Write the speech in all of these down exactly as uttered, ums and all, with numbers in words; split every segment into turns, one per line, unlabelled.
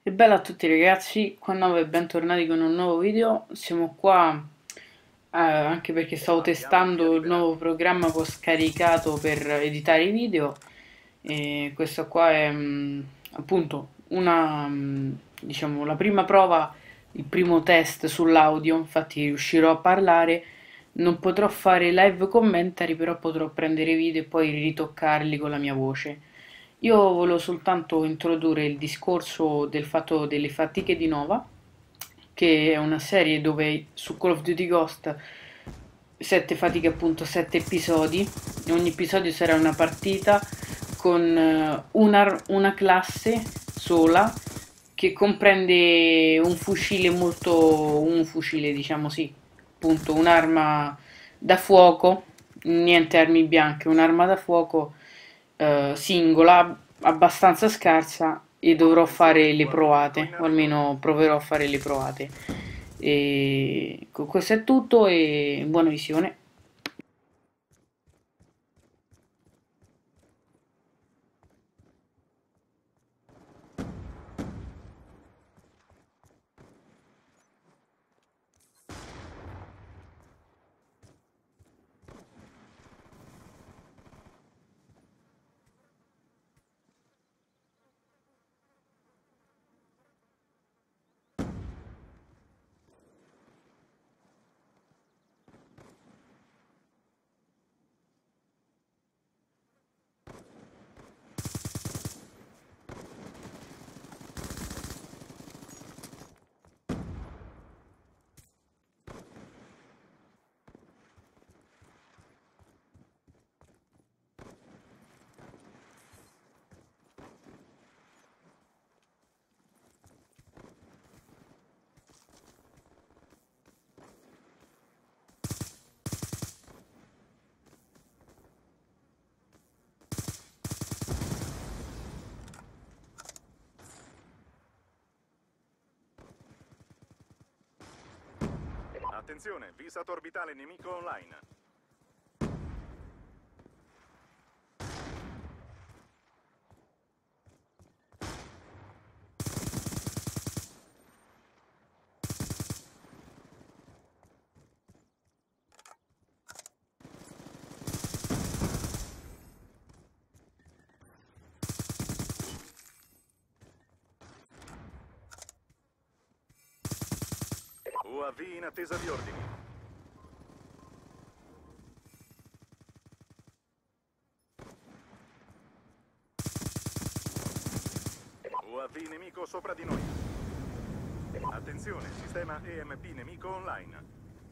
E bella a tutti ragazzi, qua Nova e bentornati con un nuovo video. Siamo qua eh, anche perché stavo
Abbiamo il via
testando il
libera.
nuovo programma che ho scaricato per editare i video e questa qua è mm, appunto una, mm, diciamo, la prima prova, il primo test sull'audio, infatti riuscirò a parlare. Non potrò fare live commentari, però potrò prendere i video e poi ritoccarli con la mia voce. Io volevo soltanto introdurre il discorso del fatto delle fatiche di Nova, che è una serie dove su Call of Duty Ghost sette fatiche, appunto sette episodi, e ogni episodio sarà una partita con eh, una, una classe sola che comprende un fucile molto, un fucile diciamo sì, appunto un'arma da fuoco, niente armi bianche, un'arma da fuoco eh, singola, abbastanza scarsa e dovrò fare
Attenzione,
le
U A V nemico
provate,
in
o
arrivo.
almeno proverò a fare le provate. E questo è tutto e buona visione.
Attenzione, visata orbitale nemico online. U A V in attesa di ordini. U A V nemico sopra di noi. Attenzione, sistema E M P nemico online.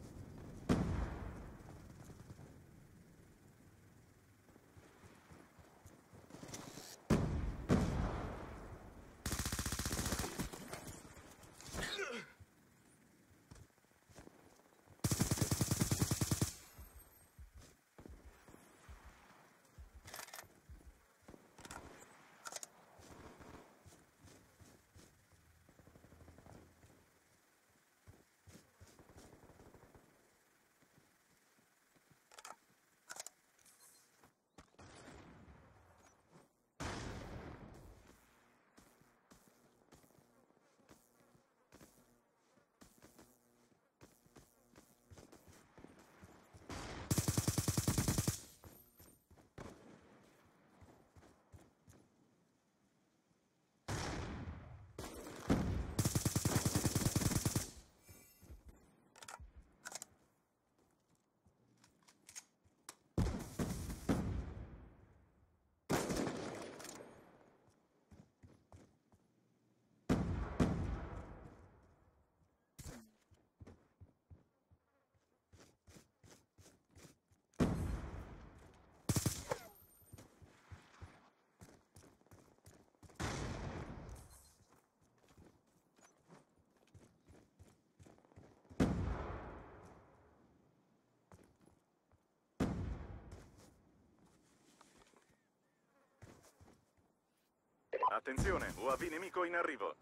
Attenzione, U A V nemico in arrivo.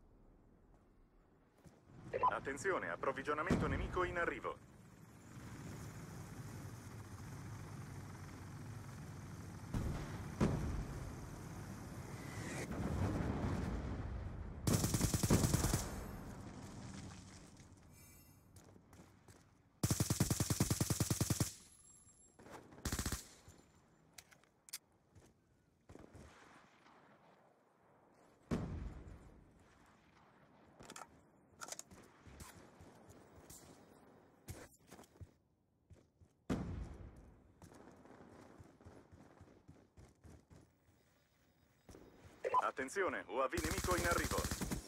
Attenzione, approvvigionamento nemico in arrivo. Attenzione, U A V nemico in arrivo.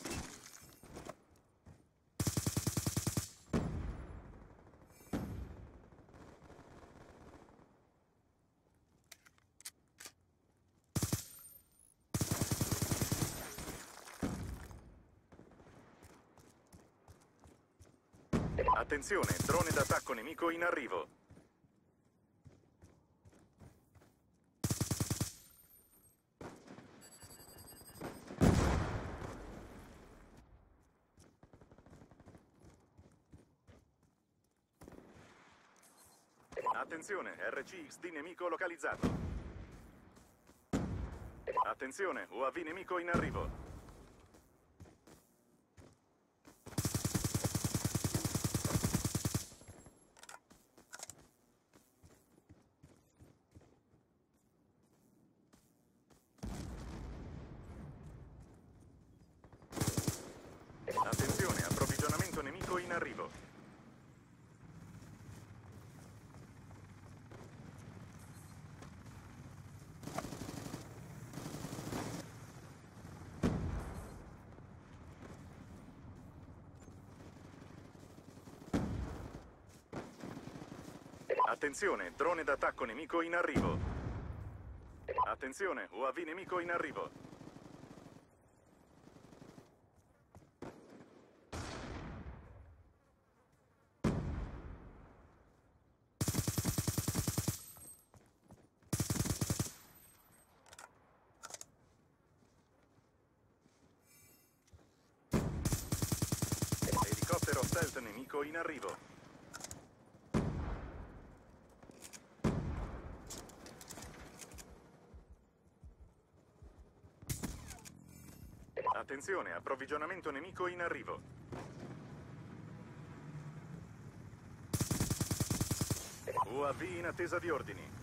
Attenzione, drone d'attacco nemico in arrivo. Attenzione, R C X D nemico localizzato. Attenzione, U A V nemico in arrivo. Attenzione, approvvigionamento nemico in arrivo. Attenzione, drone d'attacco nemico in arrivo. Attenzione, U A V nemico in arrivo. Elicottero stealth nemico in arrivo. Attenzione, approvvigionamento nemico in arrivo. U A V in attesa di ordini.